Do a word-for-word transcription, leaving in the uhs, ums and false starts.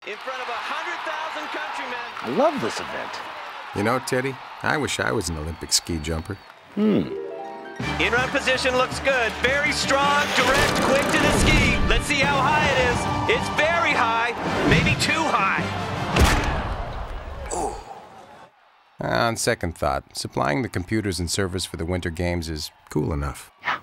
in front of one hundred thousand countrymen. I love this event. You know, Teddy, I wish I was an Olympic ski jumper. Hmm. In-run position looks good. Very strong, direct, quick to the ski. Let's see how high it is. It's very high, maybe too high. Ooh. On second thought, supplying the computers and servers for the Winter Games is cool enough.